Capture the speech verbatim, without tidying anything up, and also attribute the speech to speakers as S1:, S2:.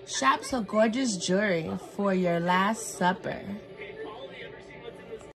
S1: Shop some gorgeous jewelry for your last supper.